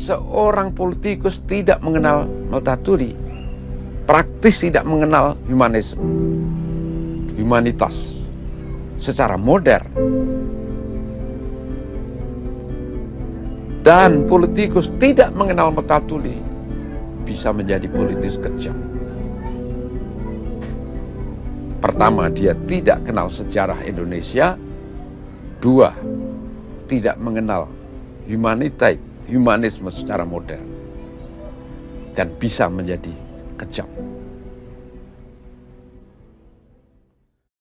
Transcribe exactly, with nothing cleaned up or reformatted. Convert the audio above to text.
seorang politikus tidak mengenal Multatuli, praktis tidak mengenal humanisme, humanitas secara modern, dan politikus tidak mengenal Multatuli, bisa menjadi politikus kejam. Pertama, dia tidak kenal sejarah Indonesia. Dua, tidak mengenal humanity, humanisme secara modern, dan bisa menjadi kejam.